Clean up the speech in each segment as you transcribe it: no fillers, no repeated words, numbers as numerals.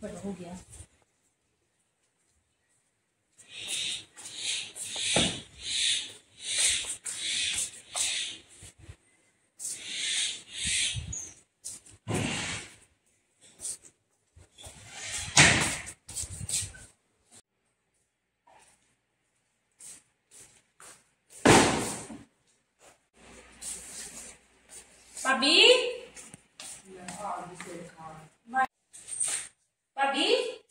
बड़ा हो गया। भाभी भाभी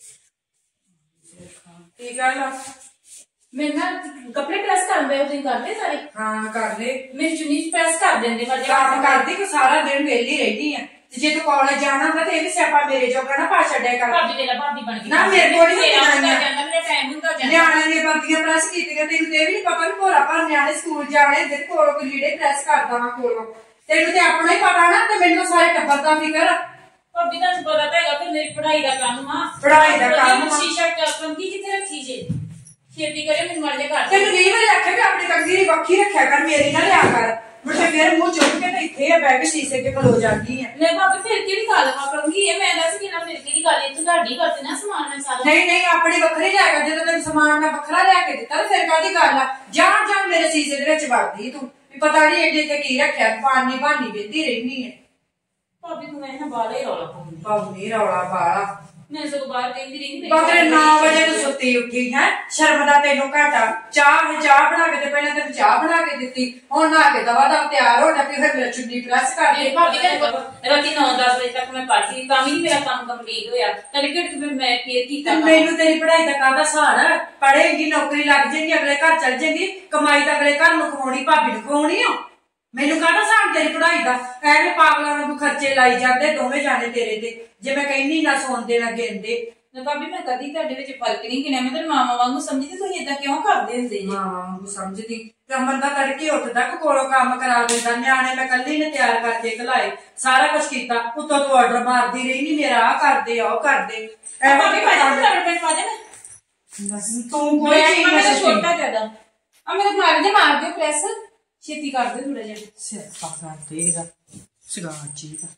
की गल मेरे ना कपड़े प्रेस कर दे तुम करते सारे। हाँ कर ले मेरी चुन्नी प्रेस कर देंगे पर काम करदी कि सारा दिन वेली रहती है जे तू कॉलेज जाना होंदा ते स्यापा मेरे जोगा ना पा छड्या कर। भाभी तेरा भाभी बन गई ना मेरे को नहीं जाना मेरा टाइम ਹੁੰਦਾ ਜਾਂਦਾ ਨਿਆਣੇ ਦੀਆਂ ਵਰਦੀਆਂ ਪ੍ਰੈਸ ਕੀਤੀਆਂ ਤੈਨੂੰ ਤੇ ਵੀ ਨਹੀਂ ਪਤਾ ਵੀ ਭੋਰਾ ਭਰ ਨਿਆਣੇ ਸਕੂਲ ਜਾਣੇ ਤੇ ਕੋਲੋਂ ਕੋਈ ਲੀੜੇ ਪ੍ਰੈਸ ਕਰਦਾ ਵਾ ਕੋਲੋਂ ਤੈਨੂੰ ਤੇ ਆਪਣਾ ਹੀ ਪਤਾ ਨਾ ਤੇ ਮੈਨੂੰ ਸਾਰੇ ਟੱਬਰ ਦਾ ਫਿਕਰ। ਭਾਬੀ ਤੁਹਾਨੂੰ ਪਤਾ ਤਾਂ ਹੈਗਾ ਫਿਰ ਮੇਰੀ ਪੜ੍ਹਾਈ ਦਾ ਕੰਮ ਆ। ਪੜ੍ਹਾਈ ਦਾ ਕੰਮ ਆ। ਸ਼ੀਸ਼ਾ ਕੰਗੀ ਕਿੱਥੇ ਰੱਖੀ ਜੇ ਛੇਤੀ ਕਰੇ ਮੈਨੂੰ ਮਰ ਜਾ ਕਰ। ਤੈਨੂੰ ਨਹੀਂ ਵਾਰੀ ਆਖਿਆ ਵੀ ਆਪਣੀ ਕੰਗੀ ਦੀ ਵੱਖੀ ਰੱਖਿਆ ਕਰ ਮੇਰੀ ਨਾ ਲਿਆ ਕਰ ਮੁੰਡੇ ਫੇਰ ਮੂੰਹ ਚੁੱਕ ਕੇ ਤੇ ਇੱਥੇ ਆ ਬੈ ਕੇ ਸ਼ੀਸ਼ੇ ਕੇ ਖਲੋ ਜਾਂਦੀ ਹੈ। ਨਹੀਂ ਭਾਬੀ ਫਿਰ ਕਿਹੜੀ ਗੱਲ ਆ ਕੰਗੀ ਇਹ ਮੈਂ ਦੱਸ ਕਿ ਨਾ ਫਿਰ ਕਿਹੜੀ ਗੱਲ ਇਹ ਤੁਹਾਡੀ ਕਰਤੇ ਨਾ ਸਮਾਨ ਮੈਂ ਸਾਰਾ। ਨਹੀਂ ਨਹੀਂ ਆਪਣੀ ਵੱਖਰੀ ਲਿਆ ਕਰ ਜਦੋਂ ਤੈਨੂੰ ਸਮਾਨ ਮੈਂ ਵੱਖਰਾ ਲਿਆ ਕੇ ਦਿੱਤਾ ਫਿਰ ਕਾਹਦੀ ਗੱਲ ਆ ਜਾਣ ਜਾਣ ਮੇਰੇ ਸ਼ੀਸ਼ੇ ਦੇ ਵਿੱਚ ਵੜਦੀ ਤੂੰ ਵੀ ਪਤਾ ਨਹੀਂ ਏਡੇ ਤੇ ਕੀ ਰੱਖਿਆ ਪਾਣੀ ਬਾਨੀ ਵੇਂਦੀ ਰਹਿਣੀ ਹੈ। ਭਾਬੀ ਤੂੰ ਮੈਂ ਬਾਹਰ ਹੀ ਰੌਲਾ ਪਾਉਂਦੀ ਪਾਉਂਦੀ ਰੌਲਾ ਬਾਲਾ ਮੈਂ ਸਗੋਂ ਬਾਹਰ ਕਹਿੰਦੀ ਰਹੀ ਬਾਦਰੇ 9 ਵਜੇ ਤੂੰ ਸੁੱਤੀ ਉੱਠੀ ਹੈ ਸ਼ਰਮ ਦਾ ਤੈਨੂੰ ਘਾਟਾ ਚਾਹ ਬਣਾ ਕੇ ਤੇ ਪਹਿਲਾਂ ਤੈਨੂੰ ਚਾਹ ਬਣਾ ਕੇ ਦਿੱਤੀ ਹੁਣ ਨਹਾ ਕੇ ਦਵਾ ਦਾ ਤਿਆਰ ਹੋ ਜਾ ਕੇ ਫਿਰ ਮੇਰਾ ਚੁੰਨੀ ਪ੍ਰੈਸ ਕਰ ਦੇ। ਭਾਬੀ ਰਾਤੀ 9-10 ਵਜੇ ਤੱਕ ਮੈਂ ਪੜ੍ਹਦੀ ਤਾਂ ਵੀ ਮੇਰਾ ਕੰਮ ਕੰਪਲੀਟ ਹੋਇਆ ਤਦ ਕਿ ਫਿਰ ਮੈਂ ਫੇਰ ਕੀਤਾ। ਮੈਨੂੰ ਤੇਰੀ ਪੜ੍ਹਾਈ ਦਾ ਕਾਹਦਾ ਸਹਾਰਾ ਪੜ੍ਹੇਗੀ ਨੌਕਰੀ ਲੱਗ ਜਾਏਗੀ ਅਗਲੇ ਘਰ ਚਲ ਜਾਏਗੀ ਕਮਾਈ ਤਾਂ ਅਗਲੇ ਘਰ ਨੂੰ ਖਵਾਉਣੀ ਭਾਬੀ ਨੂੰ ਖਵਾਉਣੀ ਆ ਮੈਨੂੰ ਕਾਹਦਾ ਸਹਾਰਾ ਤੇਰੀ ਪੜ੍ਹਾਈ ਦਾ ਐਵੇਂ ਪਾਗਲਾਂ ਨੂੰ ਖਰਚੇ ਲਾਈ ਜਾਂਦੇ ਦੋਵੇਂ ਜਾਣੇ ਤੇਰੇ ਤੇ ਜੇ ਮੈਂ ਕਹਿੰਦੀ ਨਾ ਸੌਂਦੇ ਨਾ ਗਿੰਦੇ। ਭਾਬੀ ਮੈਂ ਕਦੀ ਤੁਹਾਡੇ ਵਿੱਚ ਫਰਕ ਨਹੀਂ ਗਿਣਿਆ ਮੈਂ ਤਾਂ ਮਾਮਾ ਵਾਂਗੂ ਸਮਝਦੀ ਤੁਸੀਂ ਏਦਾਂ ਕਿਉਂ ਕਰਦੇ ਹੁੰਦੇ ਜੀ। ਮਾਂ ਵਾਂਗੂ ਸਮਝਦੀ ਤੇ ਬੰਦਾ ਤੜਕੇ ਉੱਠਦਾ ਕੋਲੋਂ ਕੰਮ ਕਰਾ ਦਿੰਦਾ ਨਿਆਣੇ ਮੈਂ ਕੱਲੀ ਨੇ ਤਿਆਰ ਕਰਕੇ ਘਲਾਏ ਸਾਰਾ ਕੁਝ ਕੀਤਾ ਉੱਤੋਂ ਤੂੰ ਆਰਡਰ ਮਾਰਦੀ ਰਹੀ ਨਹੀਂ ਮੇਰਾ ਆਹ ਕਰਦੇ ਆ ਉਹ ਕਰਦੇ ਭਾਬੀ ਪਾ ਦੇ ਤੂੰ ਕੋਈ ਚੀਜ਼ ਨਾ ਛੋਟਾ ਜਿਆਦਾ ਆ ਮੇਰੇ ਮਾਰ ਦਿਓ ਪ੍ਰੈਸ ਛੇਤੀ ਕਰ ਦਿਓ ਥੋੜਾ ਜਿਹਾ ਸਿਆਪਾ ਕਰਦੇ ਇਹਦਾ ਸਿਗਾਰ ਜੀ ਦਾ।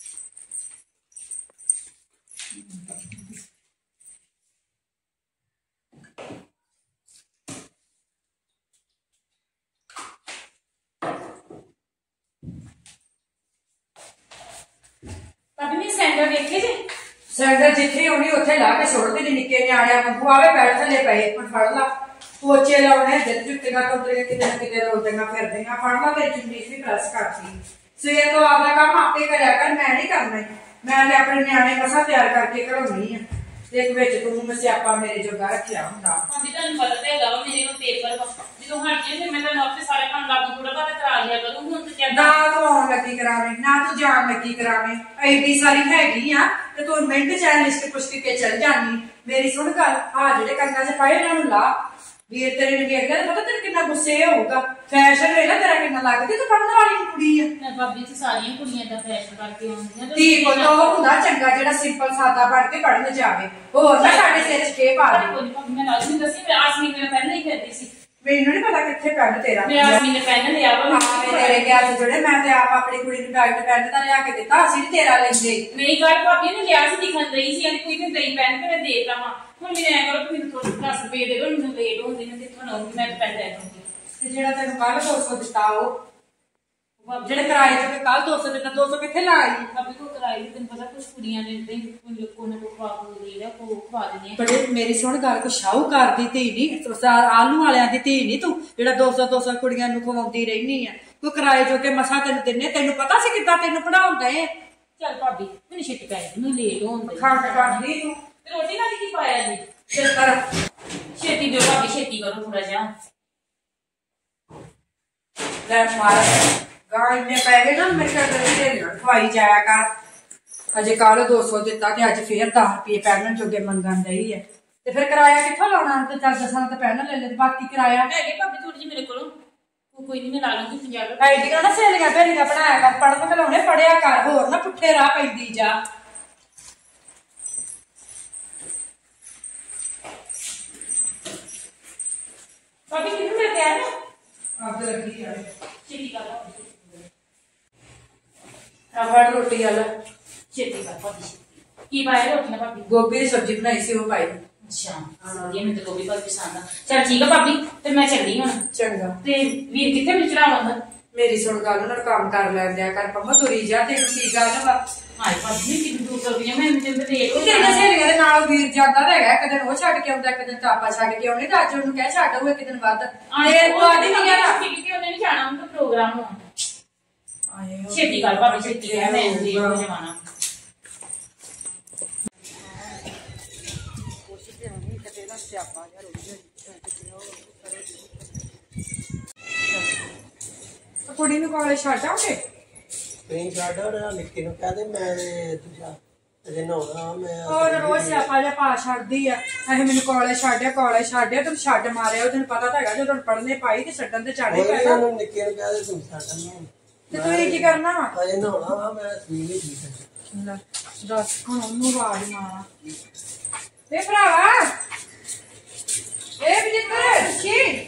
ਭਾਬੀ ਮੈਂ ਸੈਂਡਲ ਵੇਖੇ ਜੇ ਸੈਂਡਲ ਜਿੱਥੇ ਹੋਣੀ ਉੱਥੇ ਲਾ ਕੇ ਸੁੱਟ ਦੇ ਨਿੱਕੇ ਨਿਆਣਿਆਂ ਵਾਂਗੂ ਆਵੇ ਬੈਠ ਥੱਲੇ ਪਏ ਹੁਣ ਫੜ ਲਾ ਪੋਚੇ ਲਾਉਣੇ ਜਿੱਦ ਜੁੱਤੀਆਂ ਕੰਤਰੀਆਂ ਕਿਤੇ ਨਾ ਕਿਤੇ ਰੋਲਦੀਆਂ ਫਿਰਦੀਆਂ ਫੜ ਲਾ ਮੇਰੀ ਚੁੰਨੀ ਵੀ ਪ੍ਰੈਸ ਕਰਦੀ ਸਵੇਰ ਤੋਂ ਆਪਦਾ ਕੰਮ ਆਪੇ ਕਰਿਆ ਕਰ ਮੈਂ ਨਹੀਂ ਕਰਨਾ ਮੈਂ ਆਪਣੇ ਨਿਆਣੇ ਮਸਾਂ ਤਿਆਰ ਕਰਕੇ ਘੜਾਉਣੀ ਆ ਤੇ ਇੱਕ ਵਿੱਚ ਤੂੰ ਸਿਆਪਾ ਮੇਰੇ ਜੋਗਾ ਰੱਖਿਆ ਹੁੰਦਾ। ਭਾਬੀ ਤੁਹਾਨੂੰ ਪਤਾ ਤਾਂ ਹੈਗਾ ਵਾ ਮੇਰੇ ਕੋਲ ਪੇਪਰ ਜਦੋਂ ਹਟ ਜੇ ਫਿਰ ਮੈਂ ਤੁਹਾਨੂੰ ਆਪੇ ਸਾਰੇ ਕੰਮ ਲਾਗੂ ਥੋੜਾ ਬਹੁਤਾ ਕਰਾ ਲਿਆ ਕਰੂੰ ਹੁਣ ਤੇ ਕਿੱਦਾਂ ਨਾ ਤੂੰ ਆਉਣ ਲੱਗੀ ਕਰਾਵੇਂ ਨਾ ਤੂੰ ਜਾਣ ਲੱਗੀ ਕਰਾਵੇਂ ਐਡੀ ਸਾਰੀ ਹੈਗੀ ਆ ਤੇ ਤੂੰ ਮਿੰਟ ਚ ਲਿਸਟ ਪੁੱਛ ਕੇ ਚੱਲ ਜਾਣੀ। ਮੇਰੀ ਸੁਣ ਗੱਲ ਆ ਜਿਹੜੇ ਕੰਨਾਂ 'ਚ ਪਾਏ ਇਹਨਾਂ ਨੂੰ ਲਾ ਵੀਰ ਤੇਰੇ ਨੂੰ ਵੇਖ ਲਿਆ ਪਤਾ ਤੇਰੇ ਕਿੰਨਾ ਗੁੱਸੇ ਹੋਊਗਾ ਫੈਸ਼ਨ ਵੇਲਾ ਤੇਰਾ ਕਿੰਨਾ ਲੱਗਦੀ ਤੂੰ ਪੜਨ ਵਾਲੀ ਕੁੜੀ ਆ। ਮੈਂ ਭਾਬੀ ਤੇ ਸਾਰੀਆਂ ਕੁੜੀਆਂ ਦਾ ਫੈਸ਼ਨ ਕਰਕੇ ਆਉਂਦੀਆਂ ਧੀ ਪੁੱਤ ਉਹ ਹੁੰਦਾ ਚੰਗਾ ਜਿਹੜਾ ਸਿੰਪਲ ਸਾਦਾ ਪੜ ਕੇ ਪੜਨ ਜਾਵੇ ਹੋਰ ਨਾ ਸਾਡੇ ਸਿਰ 'ਚ ਕੇ ਪਾ ਦੇ। ਮੈਂ ਲਾਜ਼ਮੀ ਦੱਸੀ ਮੈਂ ਆਸਮੀ ਨੇ ਪਹਿਲਾਂ ਹੀ ਕਰਦੀ ਸੀ ਮੈਨੂੰ ਨਹੀਂ ਪਤਾ ਕਿੱਥੇ ਪੈਨ ਤੇਰਾ ਮੈਂ ਆਸਮੀ ਨੇ ਪਹਿਲਾਂ ਲਿਆ ਵਾ ਮੈਂ ਤੇਰੇ ਗਿਆ ਤੇ ਜਿਹੜੇ ਮੈਂ ਤੇ ਆਪ ਆਪਣੀ ਕੁੜੀ ਨੂੰ ਡਾਇਟ ਪੈਨ ਤਾਂ ਲਿਆ ਕੇ ਦਿੱਤਾ ਅਸੀਂ ਵੀ ਤੇਰਾ ਲੈਂਦੇ ਮੇਰੀ ਗੱਲ ਭਾਬੀ ਨੇ ਲਿਆ ਸੀ ਦਿਖਣ ਰਹੀ ਸੀ ਕੋਈ ਤੇ ਦਈ ਪੈਨ ਤੇ ਮੈਂ ਦੇ ਦਵਾਂ ਹੁਣ ਮੈਨੂੰ ਐ ਕਰੋ ਮੈਨੂੰ ਥੋੜਾ 10 ਰੁਪਏ ਦੇ ਦਿਓ ਮੈਨੂੰ ਲੇਟ ਹੁੰਦੀ ਮੈਂ ਕਿੱਥੋਂ ਲਾਉਂਗੀ ਮੈਂ ਪੈਨ ਦੇ ਦੂੰਗੀ ਤੇ ਜਿਹੜਾ ਤੈਨੂੰ ਕੱਲ 200 ਦਿੱਤਾ ਉਹ ਜਿਹੜੇ ਕਿਰਾਏ ਤੇ ਕੱਲ 200 ਦਿੱਤਾ 200 ਕਿੱਥੇ ਲਾਈ ਭਾਬੀ ਕੋ ਕਿਰਾਏ ਤੇ ਤੈਨੂੰ ਪਤਾ ਕੁਝ ਕੁੜੀਆਂ ਨੇ ਇਦਾਂ ਹੀ ਕੋਨੇ ਕੋ ਖਵਾ ਕੋ ਦੇ ਰਿਹਾ ਕੋ ਖਵਾ ਦਿੰਦੀਆਂ ਬੜੇ ਮੇਰੀ ਸੁਣ ਗੱਲ ਕੋ ਸ਼ਾਹੂਕਾਰ ਦੀ ਧੀ ਨਹੀਂ ਆਲੂ ਵਾਲਿਆਂ ਦੀ ਧੀ ਨਹੀਂ ਤੂੰ ਜਿਹੜਾ 200 ਕੁੜੀਆਂ ਨੂੰ ਖਵਾਉਂਦੀ ਰਹਿਨੀ ਆ ਕੋਈ ਕਿਰਾਏ ਜੋ ਕੇ ਮਸਾਂ ਤੈਨੂੰ ਦਿੰਨੇ ਤੈਨੂੰ ਪਤਾ ਸੀ ਕਿੱਦਾਂ ਤੈਨੂੰ ਪੜਾਉਂਦੇ ਚੱਲ ਭਾਬੀ ਮੈਨੂੰ ਛਿੱਟ ਪੈ ਗਈ ਮੈਨੂੰ ਲੇਟ ਹੋਣ ਖੰਡ ਕਰਦੀ ਤੂੰ ਰੋਟੀ ਨਾਲ ਕੀ ਪਾਇਆ ਜੀ ਫਿਰ ਕਰ ਛੇਤੀ ਦਿਓ ਭਾਬੀ ਛੇਤੀ ਕਰੋ ਥੋੜਾ ਜਿਹਾ ਲੈ ਮਾਰ ਗਾਂ ਇੰਨੇ ਪੈ ਗਏ ਨਾ ਮੇਰੇ ਘਰ ਦੇ ਖਵਾਈ ਜਾਇਆ ਕਰ ਅਜੇ ਕੱਲ 200 ਦਿੱਤਾ ਤੇ ਅੱਜ ਫੇਰ 10 ਰੁਪਏ ਪੈਣ ਜੋਗੇ ਮੰਗਣ ਦਈ ਹੈ ਤੇ ਫਿਰ ਕਿਰਾਇਆ ਕਿੱਥੋਂ ਲਾਉਣਾ ਤੇ ਚੱਲ ਦਸਾਂ ਤਾਂ ਪੈਣ ਲੈ ਲੈ ਬਾਕੀ ਕਿਰਾਇਆ ਹੈਗੇ ਭਾਬੀ ਥੋੜੀ ਜਿਹੀ ਮੇਰੇ ਕੋਲੋਂ ਕੋਈ ਨਹੀਂ ਮੈਂ ਲਾ ਲੂੰਗੀ 50 ਰੁਪਏ ਆਈਡੀਆਂ ਨਾ ਸਹੇਲੀਆਂ ਭੇਲੀਆਂ ਬਣਾਇਆ ਕਰ ਪੜਨ ਘਲਾਉਣੇ ਪੜਿਆ ਕਰ ਹੋਰ ਨਾ ਪੁੱਠੇ ਰਾਹ ਪੈਂਦੀ ਜਾ ਭਾਬੀ ਕਿਹਨੂੰ ਮਿਲ ਗਿਆ ਨਾ ਆਪ ਲੱਗੀ ਆ ਛੇਤੀ ਕਰ ਆ ਫੜ ਰੋਟੀ ਵਾਲਾ ਛੇਤੀ ਕਰ ਭਾਬੀ ਕੀ ਪਾਇਆ ਰੋਟੀ ਨਾਲ ਭਾਬੀ? ਗੋਭੀ ਦੀ ਸਬਜ਼ੀ ਬਣਾਈ ਸੀ, ਉਹ ਪਾਈ। ਅੱਛਾ ਵਧੀਆ, ਮੈਨੂੰ ਤਾਂ ਗੋਭੀ ਬਹੁਤ ਪਸੰਦ ਆ। ਚੱਲ ਠੀਕ ਆ ਭਾਬੀ, ਤੇ ਮੈਂ ਚੱਲੀ ਹੁਣ। ਚੰਗਾ। ਤੇ ਵੀਰ ਕਿੱਥੇ ਮੈਨੂੰ ਚੜਾਵਾਂਗਾ? ਮੇਰੀ ਸੁਣ ਗੱਲ, ਉਹਨਾਂ ਨੂੰ ਕੰਮ ਕਰ ਲੈਂਦਿਆ ਕਰ ਪੰਮਾ, ਤੁਰੀ ਜਾ, ਤੈਨੂੰ ਕੀ ਗੱਲ ਵਾ? ਹਾਏ ਭਾਬੀ ਕਿੰਨੀ ਦੂਰ ਚੱਲ ਗਈ ਆ ਮੈਂ, ਤੇ ਲੇਟ ਹੋ ਤੇਰੀਆਂ ਸਹੇਲੀਆਂ ਦੇ ਨਾਲ ਵੀਰ ਜਾਂਦਾ ਤਾਂ ਹੈਗਾ, ਇੱਕ ਦਿਨ ਉਹ ਛੱਡ ਕੇ ਆਉਂਦਾ, ਇੱਕ ਦਿਨ ਤਾਂ ਆਪਾਂ ਛੱਡ ਕੇ ਆਉਣੇ, ਤਾਂ ਅੱਜ ਉਹਨੂੰ ਕਹਿ ਛੱਡ ਆਊ ਇੱਕ ਦਿਨ ਵੱਧ। ਤੇ ਤੂੰ ਅੱਜ ਨਹੀਂ ਗਿਆ? ਉਹਨੇ ਨਹੀਂ ਜਾਣਾ, ਉਹਦਾ ਪ੍ਰੋਗਰਾਮ ਹੋਣਾ। ਆਏ ਛੇਤੀ ਕਰ ਭਾਬੀ, ਛੇਤੀ ਕਰ, ਮੈਂ ਲੇਟ ਹੋ ਜਾਵਾਂ। ਕੁੜੀ ਨੂੰ ਕਾਲਜ ਛੱਡ ਆਉਂਗੇ? ਨਹੀਂ ਛੱਡ ਰਿਹਾ, ਨਿੱਕੀ ਨੂੰ ਕਹਦੇ ਮੈਂ ਦੂਜਾ ਅਜੇ ਨਹਾਉਣਾ ਮੈਂ। ਹੋਰ ਰੋਜ਼ ਸਿਆਪਾ ਜਿਹਾ ਪਾ ਛੱਡਦੀ ਆ, ਅਸੀਂ ਮੈਨੂੰ ਕਾਲਜ ਛੱਡਿਆ, ਤੈਨੂੰ ਛੱਡ ਮਾਰਿਆ। ਉਹ ਤੈਨੂੰ ਪਤਾ ਤਾਂ ਹੈਗਾ ਜਦੋਂ ਪੜ੍ਹਨੇ ਪਾਈ ਤੇ ਛੱਡਣ ਤੇ ਝਾੜੇ ਪੈਣਾ। ਨਿੱਕੀ ਨੂੰ ਕਹਦੇ ਤੂੰ ਛੱਡ ਤੇ ਤੂੰ ਇਹ ਕੀ ਕਰਨਾ ਵਾ? ਅਜੇ ਨਹਾਉਣਾ ਵਾ ਮੈਂ, ਸਰੀਰ ਨਹੀਂ ਠੀਕ ਹੈ। ਦੱਸ ਹੁਣ ਉਹਨੂੰ ਆਵਾਜ਼ ਮਾਰਾਂ। ਵੇ ਭਰਾਵਾ, ਇਹ ਵਿਜਿੱਤਰ ਕੀ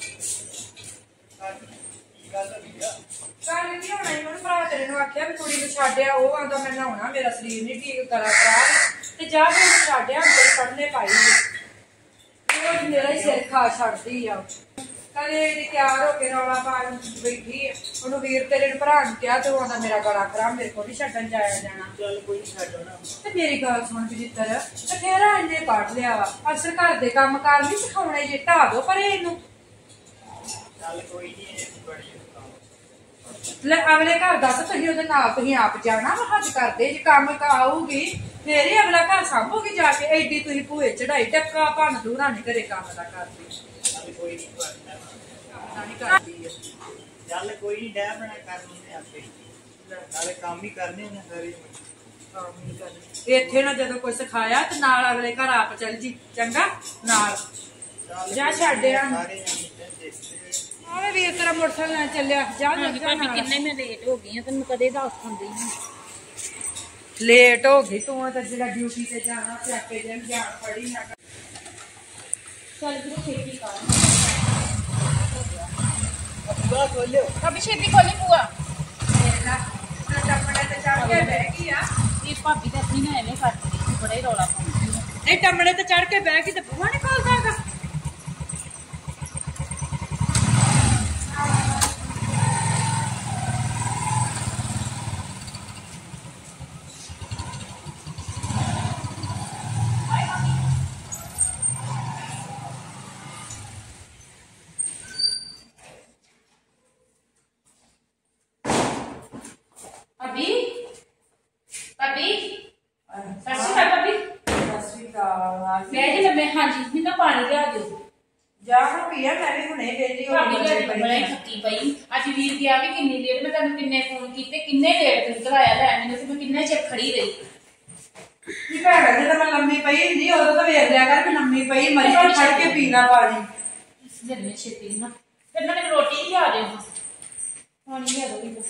ਕੱਲ ਨਹੀਂ ਹੋਣਾ, ਉਹਨੂੰ ਭਰਾ ਤੇਰੇ ਨੂੰ ਆਖਿਆ ਵੀ ਕੁੜੀ ਨੂੰ ਛੱਡਿਆ, ਉਹ ਆਂਦਾ ਮੈਂ ਨਹਾਉਣਾ, ਮੇਰਾ ਸਰੀਰ ਨਹੀਂ ਠੀਕ, ਕਰਾ ਤੇ ਜਾ ਕੇ ਛੱਡਿਆ, ਅੰਦਰ ਪੜ੍ਹਨੇ ਪਾਈ ਉਹ ਮੇਰਾ ਹੀ ਸਿਰ ਖਾ ਛੱਡਦੀ ਆ। ਕਦੇ ਇਹਦੀ ਤਿਆਰ ਹੋ ਕੇ ਰੌਲਾ ਪਾ ਬੈਠੀ, ਉਹਨੂੰ ਵੀਰ ਤੇਰੇ ਨੂੰ ਭਰਾ ਨੂੰ ਕਿਹਾ ਤੇ ਉਹ ਆਂਦਾ ਮੇਰਾ ਗਲਾ ਖਰਾਬ, ਮੇਰੇ ਕੋਲ ਨਹੀਂ ਛੱਡਣ ਜਾਇਆ ਜਾਣਾ। ਚੱਲ ਕੋਈ ਨਹੀਂ ਛੱਡਣਾ। ਤੇ ਮੇਰੀ ਗੱਲ ਸੁਣ ਵਿਜਿੱਤਰ, ਬਥੇਰਾ ਇਹਨੇ ਪੜ੍ਹ ਲਿਆ ਵਾ, ਅਕਸਰ ਘਰ ਦੇ ਕੰਮ ਕਾਰ ਨਹੀਂ ਸਿਖਾਉਣੇ, ਜੇ ਢਾ ਦੋ ਪਰ ਇਹਨੂੰ। ਚੱਲ ਕੋਈ ਨਹੀਂ, ਬੜੀ ਲੈ ਅਗਲੇ ਘਰ ਦੱਸ, ਤੁਸੀਂ ਉਹਦੇ ਨਾਲ ਤੁਸੀਂ ਆਪ ਜਾਣਾ ਵਾ, ਹੱਥ ਕਰਦੇ ਜੇ ਕੰਮ ਆਊਗੀ ਫੇਰ ਹੀ ਅਗਲਾ ਘਰ ਸਾਂਭੂਗੀ ਜਾ ਕੇ। ਐਡੀ ਤੁਸੀਂ ਭੂਏ ਚੜਾਈ, ਟੱਕਾ ਭੰਨ ਦੂਰਾ ਨਹੀਂ ਘਰੇ ਕੰਮ ਦਾ ਕਰਦੀ। ਚੱਲ ਕੋਈ ਨਹੀਂ ਕਰਦੀ ਚੱਲ ਕੋਈ ਨਹੀਂ, ਡੈ ਬਣਾ ਕਰ ਲੈਂਦੇ ਆਪੇ, ਨਾਲੇ ਕੰਮ ਹੀ ਕਰਨੇ ਨੇ ਸਾਰੇ। ਇੱਥੇ ਨਾ ਜਦੋਂ ਕੋਈ ਸਿਖਾਇਆ ਤੇ ਨਾਲ ਅਗਲੇ ਘਰ ਆਪ ਚੱਲ ਜੀ, ਚੰਗਾ ਨਾਲ ਜਾ ਛੱਡਿਆ। ਆਵੇ ਵੀਰ ਤੇਰਾ ਮੋਟਰਸਾਈਕਲ ਨਾਲ ਚੱਲਿਆ, ਜਾ ਕਿੰਨੇ ਮੈਂ ਲੇਟ ਹੋ ਗਈ ਆ, ਤੈਨੂੰ ਕਦੇ ਦੱਸ ਹੁੰਦੀ ਲੇਟ ਹੋ ਗਈ ਤੂੰ ਤਾਂ ਜਿਹੜਾ ਡਿਊਟੀ ਤੇ ਜਾਣਾ ਸਿਆਪੇ ਦਿਨ ਜਾਣ ਪੜੀ ਨਾ। ਚੱਲ ਵੀਰੇ ਛੇਤੀ ਕਰ। ਬਸ ਬੋਲਿਓ ਭਾਬੀ ਛੇਤੀ ਖੋਲੀ ਬੂਆ। ਟੱਪੜੇ ਤੇ ਚੜ ਕੇ ਬਹਿ ਗਈ ਆ। ਇਹ ਭਾਬੀ ਤਾਂ ਆਪਣੀ ਨਾ ਐਵੇਂ ਕਰਦੀ, ਬੜਾ ਹੀ ਰੌਲਾ ਪਾਉਂਦੀ ਆ। ਨਹੀਂ ਟੰਮੜੇ ਤੇ ਚੜ ਕੇ ਬਹਿ ਗਈ ਤੇ ਬੂਹਾ ਨੀ ਖੋਲਦਾ ਹੈਗਾ। ਭਾਬੀ ਭਾਬੀ ਸਤਿ ਸ਼੍ਰੀ ਅਕਾਲ ਭਾਬੀ। ਸਤਿ ਸ਼੍ਰੀ ਅਕਾਲ। ਮੈਂ ਜੀ ਮੈਂ ਹਾਂਜੀ ਮੈਨੂੰ ਪਾਣੀ ਲਿਆ ਦਿਓ। ਜਾ ਹੁਣ ਪੀਆ, ਮੈਂ ਵੀ ਹੁਣੇ ਵੇਲੀ ਹੋ ਭਾਬੀ ਜੀ ਬੜਾ ਹੀ ਥੱਕੀ ਪਈ, ਅੱਜ ਵੀਰ ਗਿਆ ਵੀ ਕਿੰਨੀ ਲੇਟ, ਮੈਂ ਤੁਹਾਨੂੰ ਕਿੰਨੇ ਫੋਨ ਕੀਤੇ, ਕਿੰਨੇ ਲੇਟ ਤੁਸੀਂ ਘਲਾਇਆ ਲੈ ਮੈਨੂੰ, ਤੇ ਮੈਂ ਕਿੰਨੇ ਚਿਰ ਖੜੀ ਰਹੀ। ਕੀ ਭੈਣ ਜਦੋਂ ਮੈਂ ਲੰਮੀ ਪਈ ਹੁੰਦੀ ਉਦੋਂ ਤਾਂ ਵੇਖ ਲਿਆ ਕਰ ਵੀ ਲੰਮੀ ਪਈ, ਮਰੀ ਤੇ ਫੜ ਕੇ ਪੀਣਾ ਪਾਣੀ। ਇਸ ਦਿਨ ਮੈਂ ਛੇਤੀ ਨਾ ਫਿਰ ਨਾ ਮੈਨੂੰ ਰੋਟੀ ਨਹੀਂ ਲਿਆ ਦਿਓ, ਪਾਣੀ ਲਿਆ ਦਿਓ ਵੀਰ।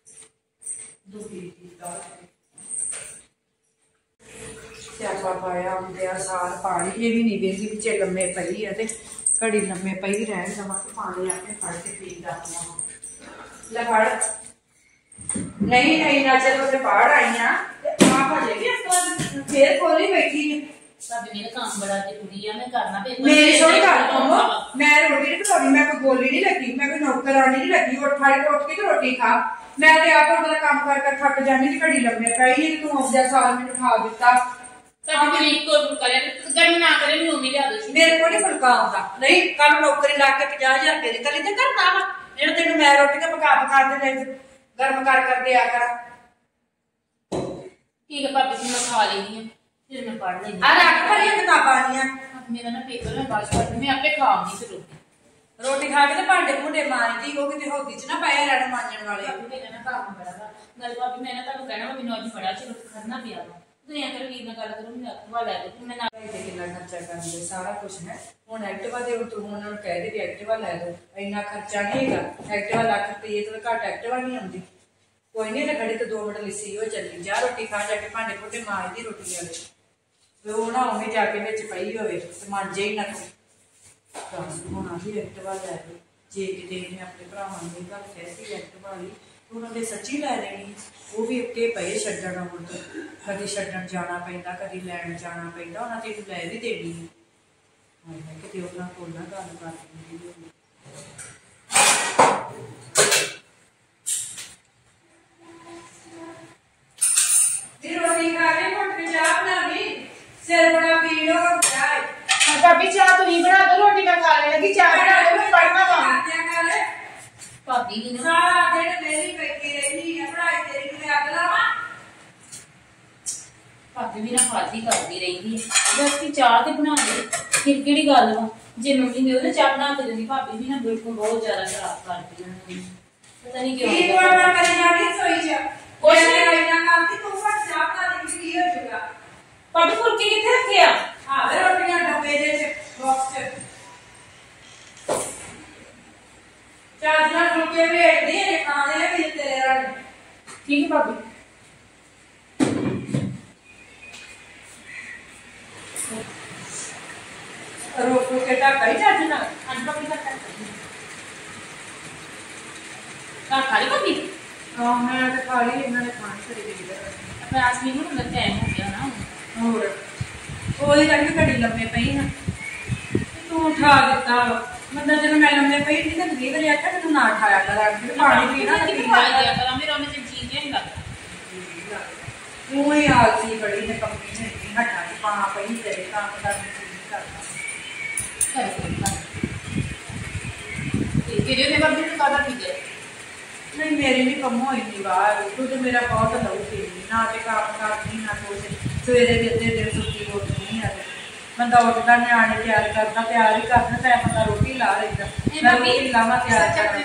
ਸਿਆਪਾ ਪਾਇਆ ਹੁੰਦਿਆ ਸਾਰ ਪਾਣੀ, ਇਹ ਵੀ ਨਹੀਂ ਵੇਖਦੀ ਪਿੱਛੇ ਲੰਮੇ ਪਈ ਆ ਤੇ ਘੜੀ ਲੰਮੇ ਪਈ ਰਹਿਣ ਦਵਾਂ ਤੇ ਪਾਣੀ ਆਪਣੇ ਫੜ ਕੇ ਪੀ ਜਾਵਾਂ। ਲੈ ਫੜ। ਨਹੀਂ ਇੰਨਾ ਚਿਰ ਉਹਦੇ ਬਾਹਰ ਆਈਆਂ ਤੇ ਆਪ ਹਜੇ ਵੀ ਇਸ ਫੇਰ ਕੋਲੀ ਬੈਠੀ ਹੈ। ਭਾਬੀ ਮੇਰਾ ਕੰਮ ਬੜਾ ਜ਼ਰੂਰੀ ਆ, ਮੈਂ ਕਰਨਾ ਤੇ ਮੇਰੀ ਸੁਣ ਗੱਲ ਸੁਣੋ, ਮੈਂ ਰੋਟੀ ਨਹੀਂ ਬਣਾਉਣੀ, ਮੈਂ ਕੋਈ ਗੋਲੀ ਨਹੀਂ ਲੱਗੀ, ਮੈਂ ਕੋਈ ਨੌਕਰਾਨੀ ਨਹੀਂ ਲੱਗੀ। ਉੱਠ ਕੇ ਤੇ ਰੋਟੀ ਖਾ। ਮੈਂ ਤੇ ਆਪ ਉਹਦਾ ਕੰਮ ਕਰ ਥੱਕ ਜਾਂਦੀ ਤੇ ਘੜੀ ਲੰਮੇ ਪਈ ਤੇ ਤੂੰ ਆਉਂਦਿਆ ਸਾਲ ਮੈਨੂੰ ਖਾ ਦਿੱਤਾ। ਭਾਬੀ ਗਰੀਬ ਕੋ ਕਰੇ ਗਰਮ ਨਾ ਕਰੇ, ਮੈਨੂੰ ਮੰਮੀ ਲਿਆ ਦੋ। ਮੇਰੇ ਕੋਲ ਨਹੀਂ ਫੁਲਕਾ ਆਉਂਦਾ, ਨਹੀਂ ਕੱਲ ਨੌਕਰੀ ਲਾ ਕੇ 50,000 ਰੁਪਏ ਦੀ ਕਲੀ ਤੇ ਕਰਨਾ ਵਾ ਜਿਹੜਾ ਤੈਨੂੰ ਮੈਂ ਰੋਟੀਆਂ ਪਕਾ ਦੇ ਗਰਮ ਕਰ ਦਿਆ ਕਰ। ਠੀਕ ਹੈ ਭਾਬੀ ਜੀ, ਮੈਂ ਖਾ ਲੈਣੀ ਆ, ਫਿਰ ਮੈਂ ਪੜ੍ਹ ਲੈਣੀ ਆ ਰੱਖ ਭਰੀਆਂ ਕਿਤਾਬਾਂ ਆਈਆਂ। ਮੇਰਾ ਨਾ ਪੇਪਰ ਮੈਂ ਬਾਅਦ ਚ ਮੈਂ ਆਪੇ ਖਾਵਾਂਗੀ ਫਿਰ ਰੋਟੀ ਖਾ ਕੇ ਤੇ ਭਾਂਡੇ ਭੁੰਡੇ ਮਾਰਦੀ, ਉਹ ਕਿਤੇ ਹੋਦੀ ਚ ਨਾ ਪਾਇਆ ਰਹਿਣ ਮਾਂਜਣ ਵਾਲੇ। ਮੇਰਾ ਨਾ ਕੰਮ ਬੜਾ ਵਾ ਗੱਲ ਭਾਬੀ, ਮੈਂ ਨਾ ਤੁਹਾਨੂੰ ਕਹਿਣਾ ਵਾ ਮੈਨੂੰ ਅੱਜ ਬੜਾ ਚਿਰ ਖੜਨਾ ਪਿਆ ਵਾ, ਤੁਸੀਂ ਐਂ ਕਰੋ ਵੀਰ ਨਾਲ ਗੱਲ ਕਰੋ, ਮੈਨੂੰ ਐਕਟਿਵਾ ਲੈ ਦਿਓ, ਮੈਂ ਨਾਲ ਕਿੰਨਾ ਖਰਚਾ ਕਰਦੇ ਸਾਰਾ ਕੁਝ ਹੈ। ਹੁਣ ਐਕਟਿਵਾ ਦੇ ਤੂੰ ਉਹਨਾਂ ਨੂੰ ਕਹਿ ਦੇ ਵੀ ਐਕਟਿਵਾ ਲੈ ਦੋ, ਇੰਨਾ ਖਰਚਾ ਨਹੀਂ ਹੈਗਾ। ਐਕਟਿਵਾ ਲੱਖ ਰੁਪਏ ਤੋਂ ਘੱਟ ਐਕਟਿਵਾ ਨਹੀਂ ਆਉਂਦੀ। ਕੋਈ ਨਹੀਂ ਤੇ ਖੜੀ ਤੇ 2 ਮਿੰਟ ਲਿੱਸੀ ਹੋ ਚੱਲੀ, ਜਾ ਰੋਟੀ ਖਾ ਜਾ ਕੇ ਭਾਂਡੇ ਭੁੰਡੇ ਮਾਰਦੀ ਰੋਟੀ ਵਾਲੇ, ਉਹ ਨਾ ਉਵੇਂ ਜਾ ਕੇ ਵਿੱਚ ਪਈ ਹੋਵੇ ਤੇ ਮਾਂਜੇ ਹੀ ਨਾ ਤੂੰ। ਹੁਣ ਆਹੀ ਐਕਟਿਵਾ ਲੈ ਲਓ, ਜੇ ਕਿਤੇ ਇਹਨੇ ਆਪਣੇ ਭਰਾਵਾਂ ਨੂੰ ਇਹ ਗੱਲ ਕਹਿਤੀ ਐਕਟਿਵਾ ਵਾਲੀ ਉਹਨਾਂ ਦੇ ਸੱਚੀ ਲੈ ਲੈਣੀ, ਉਹ ਵੀ ਅੱਗੇ ਪਏ ਛੱਡਣ ਹੁਣ ਤੋਂ, ਕਦੀ ਛੱਡਣ ਜਾਣਾ ਪੈਂਦਾ, ਕਦੀ ਲੈਣ ਜਾਣਾ ਪੈਂਦਾ, ਉਹਨਾਂ ਤੇ ਲੈ ਵੀ ਦੇਣੀ ਹੈ। ਮੈਂ ਕਿਤੇ ਉਹਨਾਂ ਕੋਲ ਨਾ ਗੱਲ ਕਰ ਦਿੰਦੀ। ਰੋਟੀ ਖਾ ਕੇ ਹੁਣ ਤੇ ਚਾਹ ਬਣਾ ਲਈ, ਸਿਰ ਬੜਾ ਪੀੜ ਹੋ ਗਿਆ ਹੈ। ਭਾਬੀ ਚਾਹ ਤੁਸੀਂ ਬਣਾ ਦੋ, ਰੋਟੀ ਮੈਂ ਖਾ ਲੈਣੀ, ਚਾਹ ਬਣਾ ਦੋ, ਮੈਂ ਪੜਨਾ ਵਾ। ਭਾਬੀ ਜੀ ਨੇ ਸਾਰਾ ਦਿਨ ਮੇਰੀ ਬੈਠੀ ਰਹਿੰਦੀ ਹੈ, ਪੜਾਈ ਤੇਰੀ ਨੂੰ ਅੱਗ ਲਾਵਾਂ। ਭਾਬੀ ਵੀ ਨਾ ਖਾਦੀ ਕਰਦੀ ਰਹਿੰਦੀ ਹੈ, ਬਸ ਕਿ ਚਾਹ ਤੇ ਬਣਾ ਦੇ, ਫਿਰ ਕਿਹੜੀ ਗੱਲ ਵਾ। ਜੇ ਮੰਮੀ ਨੇ ਉਹਨੇ ਚਾਹ ਬਣਾ ਕੇ ਦੇਣੀ, ਭਾਬੀ ਵੀ ਨਾ ਬਿਲਕੁਲ ਬਹੁਤ ਜ਼ਿਆਦਾ ਖਰਾਬ ਕਰਦੀ ਹੈ, ਪਤਾ ਨਹੀਂ ਕਿਉਂ। ਕੀ ਕੋਣਾ ਕਰੀ ਜਾਣੀ ਸੋਈ ਚ, ਕੁਛ ਨਹੀਂ ਕਰਦੀ ਤੂੰ, ਫਟ ਚਾਹ ਬਣਾ ਦੇ, ਕੀ ਹੋ ਜਾਊਗਾ। ਭਾਬੀ ਫੁਲਕੇ ਕਿੱਥੇ ਰੱਖੇ ਆ? ਹਾਂ ਰੋਟੀਆਂ ਡੱਬੇ ਦੇ ਚ, ਬਾਕਸ ਚ। ਚਾਹ ਨਾਲ ਫੁਲਕੇ ਵੇਟਦੇ ਨੇ, ਖਾਣੇ ਵੀ ਤੇਰੇ ਨਾਲ। ਠੀਕ ਹੈ ਭਾਬੀ। ਰੋਟੀ ਫੁਲਕੇ ਢੱਕ ਹੀ ਚੱਜ ਨਾਲ। ਅੱਜ ਭਾਬੀ ਦਾ ਖਾ ਲਈ ਭਾਬੀ? ਹਾਂ ਮੈਂ ਤਾਂ ਖਾ ਲਈ, ਇਹਨਾਂ ਨੇ ਖਾਣੀ ਕਰੀ ਗਈ ਹੈ। ਆਪਣੇ ਆਸਮੀ ਨੂੰ ਹੁੰਦਾ ਟਾਈਮ ਹੋ ਗਿਆ ਨਾ ਹੋਰ ਉਹਦੇ ਕਰਕੇ ਘੜੀ ਲੰਮੇ ਪਈ ਨਾ, ਤੂੰ ਉਠਾ ਦਿੱਤਾ। ਮਤਲਬ ਜਦੋਂ ਮੈਂ ਲੰਮੇ ਪਈ ਸੀ ਤਾਂ 20 ਵਜੇ ਆਖਿਆ ਮੈਨੂੰ ਨਾ ਉਠਾਇਆ ਕਰ, ਪਾਣੀ ਪੀਣਾ ਤੇ ਪੀ ਲਿਆ ਕਰਾਂ, ਮੇਰਾ ਉਹਨੇ ਜੀ ਨਹੀਂ ਲੱਗਦਾ। ਤੂੰ ਹੀ ਆਲਸੀ ਬੜੀ ਨੇ, ਕੰਪਨੀ ਨੇ ਹਟਾ ਦੀ ਪਾ ਪਈ ਤੇਰੇ ਕੰਮ ਦਾ ਨਹੀਂ ਕਰਦਾ। ਕਿਹੜੇ ਨੇ ਭਾਬੀ ਨੂੰ ਕਾਹਦਾ ਪੀ ਗਏ? ਨਹੀਂ ਮੇਰੀ ਵੀ ਕੰਮ ਹੋਈ ਨਹੀਂ ਬਾਹਰ, ਤੂੰ ਤੇ ਮੇਰਾ ਬਹੁਤ ਲਊ ਪੀਣੀ, ਨਾ ਤੇ ਕੰਮ ਕਰਦੀ ਨਾ ਕੁਛ। ਸਵੇਰੇ ਦੇ ਅੱਧੇ ਦਿਨ ਸੁੱਤੀ ਉੱਠਦੀ ਆ, ਬੰਦਾ ਉੱਠਦਾ ਨਿਆਣੇ ਤਿਆਰ ਕਰਦਾ, ਤਿਆਰ ਹੀ ਕਰਦਾ ਤੇ ਬੰਦਾ ਰੋਟੀ ਲਾ ਲੈਂਦਾ। ਮੈਂ ਰੋਟੀ ਲਾਵਾਂ ਤਿਆਰ ਕਰਾਂ।